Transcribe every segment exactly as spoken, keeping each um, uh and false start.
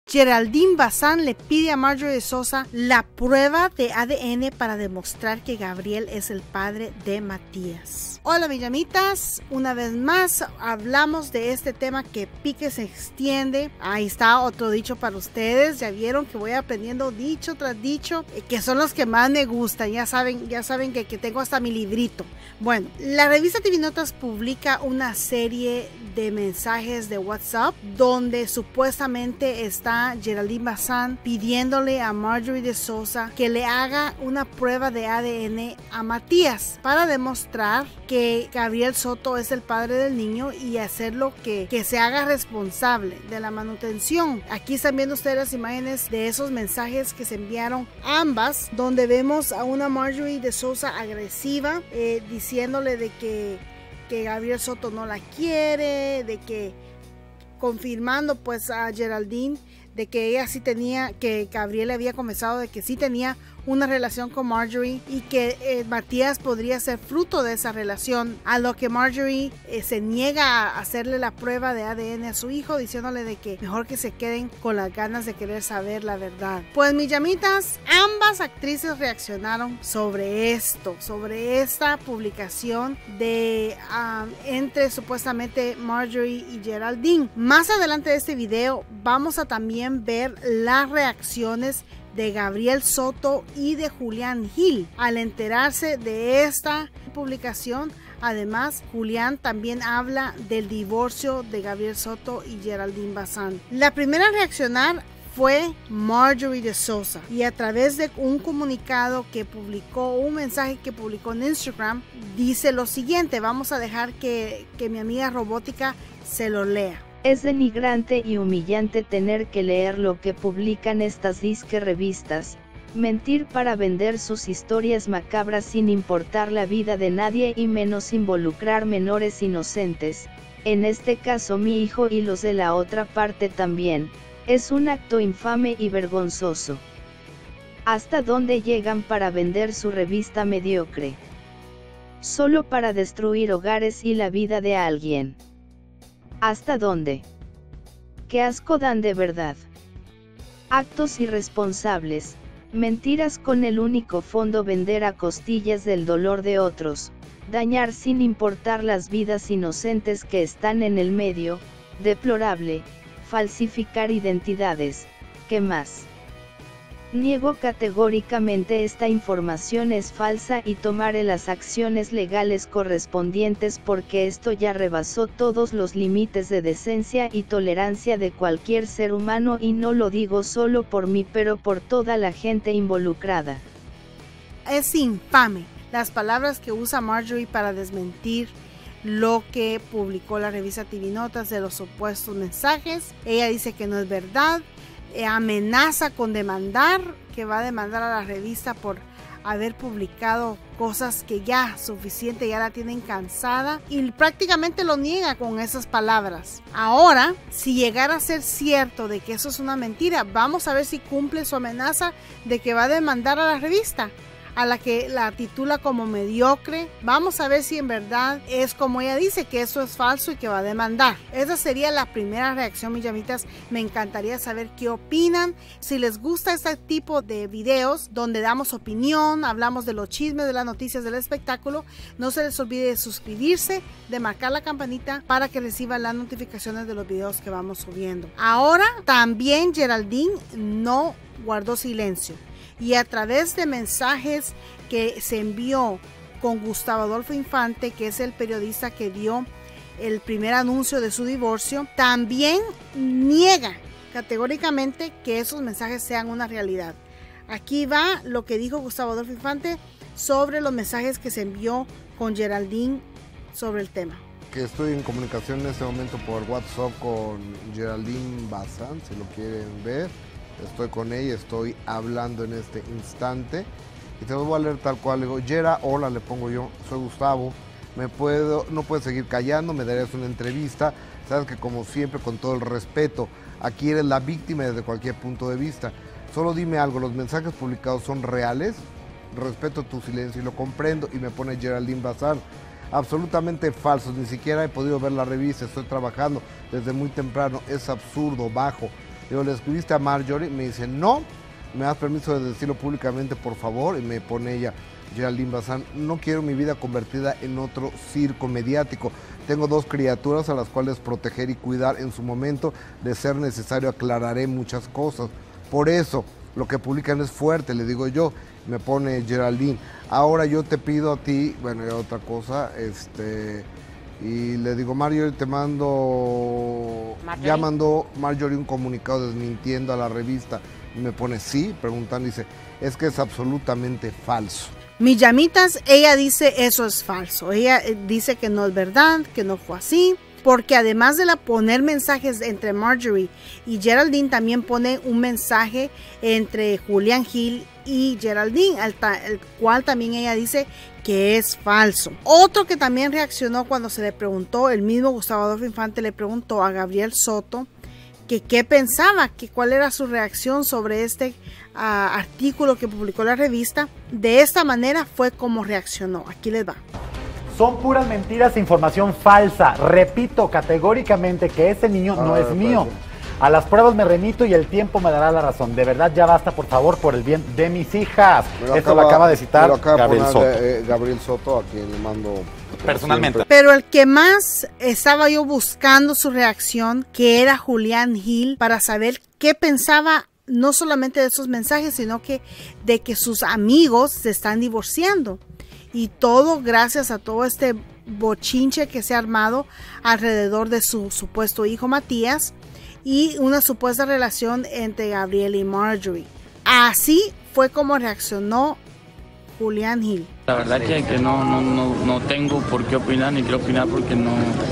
Geraldine Bazán le pide a Marjorie de Souza la prueba de A D N para demostrar que Gabriel es el padre de Matías. Hola mis llamitas, una vez más hablamos de este tema que pique se extiende. Ahí está otro dicho para ustedes. Ya vieron que voy aprendiendo dicho tras dicho, que son los que más me gustan. Ya saben, ya saben que, que tengo hasta mi librito. Bueno, la revista T V Notas publica una serie de mensajes de WhatsApp donde supuestamente está Geraldine Bazán pidiéndole a Marjorie de Souza que le haga una prueba de A D N a Matías para demostrar que Gabriel Soto es el padre del niño y hacerlo que, que se haga responsable de la manutención. Aquí están viendo ustedes las imágenes de esos mensajes que se enviaron ambas, donde vemos a una Marjorie de Souza agresiva eh, diciéndole de que, que Gabriel Soto no la quiere, de que confirmando pues a Geraldine de que ella sí tenía, que Gabriel había confesado de que sí tenía una relación con Marjorie y que eh, Matías podría ser fruto de esa relación, a lo que Marjorie eh, se niega a hacerle la prueba de A D N a su hijo, diciéndole de que mejor que se queden con las ganas de querer saber la verdad. Pues mis llamitas, ambas actrices reaccionaron sobre esto, sobre esta publicación de um, entre supuestamente Marjorie y Geraldine. Más adelante de este video vamos a también ver las reacciones de Gabriel Soto y de Julián Gil al enterarse de esta publicación. Además, Julián también habla del divorcio de Gabriel Soto y Geraldine Bazán. La primera a reaccionar fue Marjorie de Souza, y a través de un comunicado que publicó, un mensaje que publicó en Instagram, dice lo siguiente. Vamos a dejar que, que mi amiga robótica se lo lea. Es denigrante y humillante tener que leer lo que publican estas disque revistas, mentir para vender sus historias macabras sin importar la vida de nadie y menos involucrar menores inocentes, en este caso mi hijo y los de la otra parte también, es un acto infame y vergonzoso. ¿Hasta dónde llegan para vender su revista mediocre? Solo para destruir hogares y la vida de alguien. ¿Hasta dónde? ¡Qué asco dan de verdad! Actos irresponsables, mentiras con el único fondo vender a costillas del dolor de otros, dañar sin importar las vidas inocentes que están en el medio, deplorable, falsificar identidades, ¿qué más? Niego categóricamente esta información es falsa y tomaré las acciones legales correspondientes porque esto ya rebasó todos los límites de decencia y tolerancia de cualquier ser humano y no lo digo solo por mí pero por toda la gente involucrada. Es infame las palabras que usa Marjorie para desmentir lo que publicó la revista T V Notas de los supuestos mensajes. Ella dice que no es verdad. Amenaza con demandar, que va a demandar a la revista por haber publicado cosas que ya suficiente, ya la tienen cansada, y prácticamente lo niega con esas palabras. Ahora, si llegara a ser cierto de que eso es una mentira, vamos a ver si cumple su amenaza de que va a demandar a la revista, a la que la titula como mediocre. Vamos a ver si en verdad es como ella dice, que eso es falso y que va a demandar. Esa sería la primera reacción, mis llamitas. Me encantaría saber qué opinan. Si les gusta este tipo de videos donde damos opinión, hablamos de los chismes, de las noticias del espectáculo, no se les olvide de suscribirse, de marcar la campanita para que reciban las notificaciones de los videos que vamos subiendo. Ahora también Geraldine no guardó silencio, y a través de mensajes que se envió con Gustavo Adolfo Infante, que es el periodista que dio el primer anuncio de su divorcio, también niega categóricamente que esos mensajes sean una realidad. Aquí va lo que dijo Gustavo Adolfo Infante sobre los mensajes que se envió con Geraldine sobre el tema. Que estoy en comunicación en este momento por WhatsApp con Geraldine Bazán, si lo quieren ver. Estoy con ella, estoy hablando en este instante y te lo voy a leer tal cual. Le digo, Gera, hola, le pongo yo, soy Gustavo, me puedo, no puedes seguir callando, me darías una entrevista. Sabes que como siempre, con todo el respeto, aquí eres la víctima desde cualquier punto de vista. Solo dime algo, ¿los mensajes publicados son reales? Respeto tu silencio y lo comprendo. Y me pone Geraldine Bazán, absolutamente falsos, ni siquiera he podido ver la revista, estoy trabajando desde muy temprano, es absurdo, bajo. Digo, ¿le escribiste a Marjorie? Me dice, no. ¿Me das permiso de decirlo públicamente, por favor? Y me pone ella, Geraldine Bazán, no quiero mi vida convertida en otro circo mediático. Tengo dos criaturas a las cuales proteger y cuidar. En su momento, de ser necesario, aclararé muchas cosas. Por eso, lo que publican es fuerte, le digo yo. Me pone Geraldine, ahora yo te pido a ti, bueno, y otra cosa, este... y le digo, Marjorie, te mando... Marjorie. Ya mandó Marjorie un comunicado desmintiendo a la revista. Y me pone sí, preguntando, dice, es que es absolutamente falso. Mis llamitas, ella dice eso es falso. Ella dice que no es verdad, que no fue así. Porque además de la poner mensajes entre Marjorie y Geraldine, también pone un mensaje entre Julián Gil y Geraldine, el, el cual también ella dice que es falso. Otro que también reaccionó cuando se le preguntó, el mismo Gustavo Adolfo Infante le preguntó a Gabriel Soto que qué pensaba, que cuál era su reacción sobre este uh, artículo que publicó la revista. De esta manera fue como reaccionó. Aquí les va. Son puras mentiras e información falsa. Repito categóricamente que ese niño ah, no es mío. A las pruebas me remito y el tiempo me dará la razón. De verdad, ya basta, por favor, por el bien de mis hijas. Esto acaba, lo acaba de citar acaba Gabriel Soto. De, eh, Gabriel Soto, a quien le mando personalmente. Pero el que más estaba yo buscando su reacción, que era Julián Gil, para saber qué pensaba no solamente de esos mensajes, sino que de que sus amigos se están divorciando. Y todo gracias a todo este bochinche que se ha armado alrededor de su supuesto hijo Matías y una supuesta relación entre Gabriel y Marjorie. Así fue como reaccionó Julián Gil. La verdad que, que no, no, no, no tengo por qué opinar, ni quiero opinar porque no,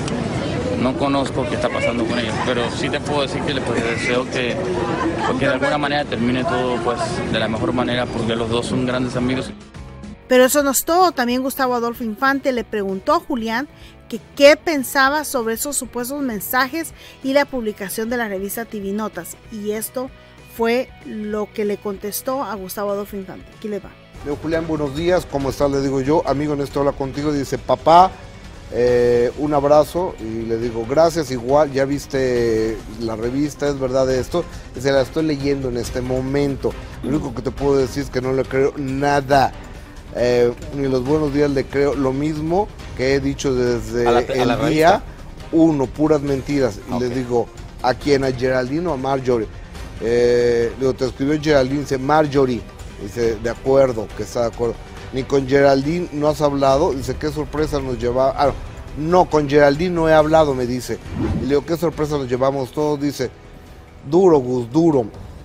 no conozco qué está pasando con ellos. Pero sí te puedo decir que les pues, deseo que, que de alguna manera termine todo pues, de la mejor manera, porque los dos son grandes amigos. Pero eso no es todo. También Gustavo Adolfo Infante le preguntó a Julián que qué pensaba sobre esos supuestos mensajes y la publicación de la revista T V Notas. Y esto fue lo que le contestó a Gustavo Adolfo Infante. Aquí le va. Leo Julián, buenos días. ¿Cómo estás? Le digo yo, amigo Néstor, habla contigo. Dice, papá, eh, un abrazo. Y le digo, gracias, igual, ya viste la revista, es verdad esto. Dice, la estoy leyendo en este momento. Lo único que te puedo decir es que no le creo nada. Eh, ni los buenos días le creo, lo mismo que he dicho desde la, el día uno, puras mentiras. Y okay. Le digo, ¿a quién? ¿A Geraldine o a Marjorie? Eh, le digo, te escribió Geraldine, dice Marjorie. Dice, de acuerdo, que está de acuerdo. Ni con Geraldine no has hablado. Dice, qué sorpresa nos lleva. Ah, no, con Geraldine no he hablado, me dice. Y le digo, qué sorpresa nos llevamos todos. Dice, duro, Gus, duro.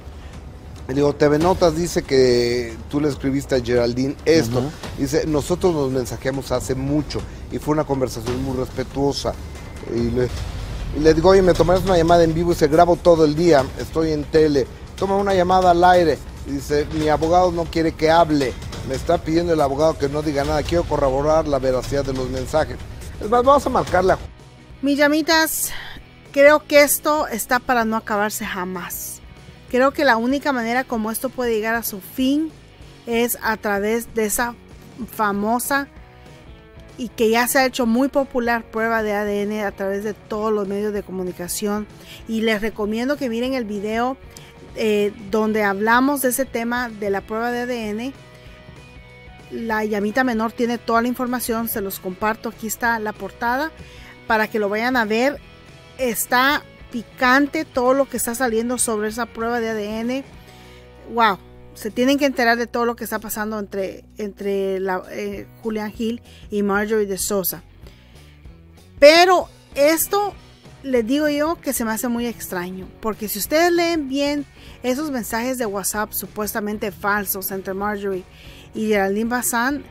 Le digo, T V Notas dice que tú le escribiste a Geraldine esto. Uh-huh. Dice, nosotros nos mensajeamos hace mucho y fue una conversación muy respetuosa. Y le, y le digo, oye, me tomarás una llamada en vivo y se grabo todo el día, estoy en tele. Toma una llamada al aire. Y dice, mi abogado no quiere que hable. Me está pidiendo el abogado que no diga nada. Quiero corroborar la veracidad de los mensajes. Es más, vamos a marcarle a... Mis llamitas, creo que esto está para no acabarse jamás. Creo que la única manera como esto puede llegar a su fin es a través de esa famosa y que ya se ha hecho muy popular prueba de A D N a través de todos los medios de comunicación. Y les recomiendo que miren el video eh, donde hablamos de ese tema de la prueba de A D N. La llamita menor tiene toda la información, se los comparto. Aquí está la portada para que lo vayan a ver. Está picante todo lo que está saliendo sobre esa prueba de A D N. Wow, se tienen que enterar de todo lo que está pasando entre, entre la, eh, Julián Gil y Marjorie de Sosa. Pero esto les digo yo que se me hace muy extraño, porque si ustedes leen bien esos mensajes de WhatsApp supuestamente falsos entre Marjorie y Geraldine Bazán,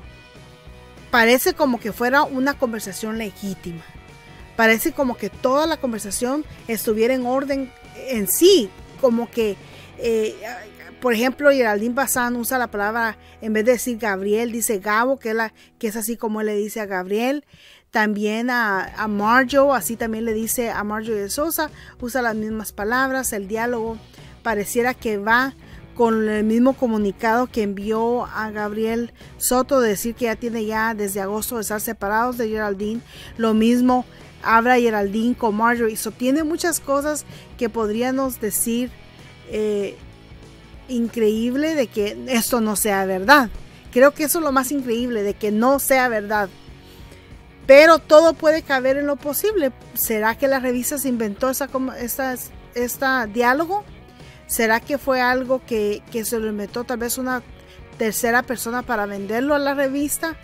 parece como que fuera una conversación legítima. Parece como que toda la conversación estuviera en orden en sí, como que, eh, por ejemplo, Geraldine Bazán usa la palabra, en vez de decir Gabriel, dice Gabo, que es, la, que es así como él le dice a Gabriel. También a, a Marjo, así también le dice a Marjorie de Sosa, usa las mismas palabras. El diálogo pareciera que va con el mismo comunicado que envió a Gabriel Soto, de decir que ya tiene ya desde agosto de estar separados de Geraldine. Lo mismo habla Geraldine con Marjorie. So, tiene muchas cosas que podríamos decir eh, increíble de que esto no sea verdad. Creo que eso es lo más increíble, de que no sea verdad. Pero todo puede caber en lo posible. ¿Será que la revista se inventó esa, esta, esta diálogo? ¿Será que fue algo que, que se lo inventó tal vez una tercera persona para venderlo a la revista?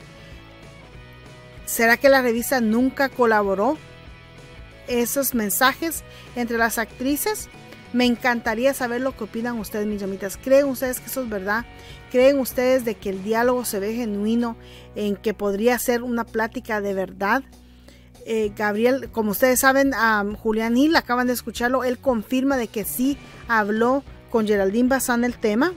¿Será que la revista nunca colaboró esos mensajes entre las actrices? Me encantaría saber lo que opinan ustedes, mis llamitas. ¿Creen ustedes que eso es verdad? ¿Creen ustedes de que el diálogo se ve genuino, en que podría ser una plática de verdad? Eh, Gabriel, como ustedes saben, um, Julián Gil, acaban de escucharlo, él confirma de que sí habló con Geraldine Bazán el tema.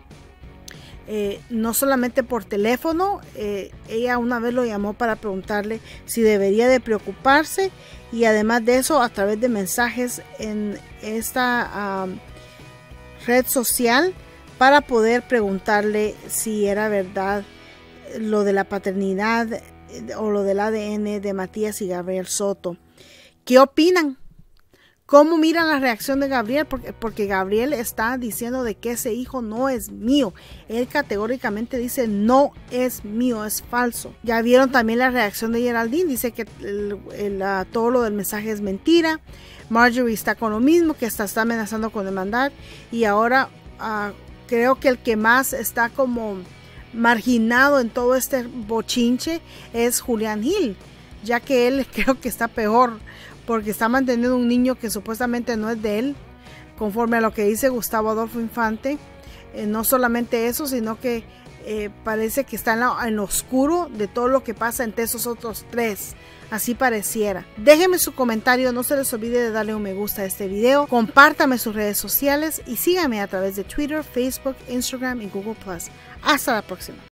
Eh, no solamente por teléfono, eh, ella una vez lo llamó para preguntarle si debería de preocuparse, y además de eso a través de mensajes en esta um, red social para poder preguntarle si era verdad lo de la paternidad o lo del A D N de Matías y Gabriel Soto. ¿Qué opinan? ¿Cómo miran la reacción de Gabriel? Porque, porque Gabriel está diciendo de que ese hijo no es mío. Él categóricamente dice no es mío, es falso. Ya vieron también la reacción de Geraldine. Dice que el, el, uh, todo lo del mensaje es mentira. Marjorie está con lo mismo, que hasta está amenazando con demandar. Y ahora uh, creo que el que más está como marginado en todo este bochinche es Julián Gil, ya que él creo que está peor, porque está manteniendo un niño que supuestamente no es de él, conforme a lo que dice Gustavo Adolfo Infante. Eh, no solamente eso, sino que eh, parece que está en, la, en lo oscuro de todo lo que pasa entre esos otros tres. Así pareciera. Déjenme su comentario, no se les olvide de darle un me gusta a este video, compártame sus redes sociales y síganme a través de Twitter, Facebook, Instagram y Google plus. Hasta la próxima.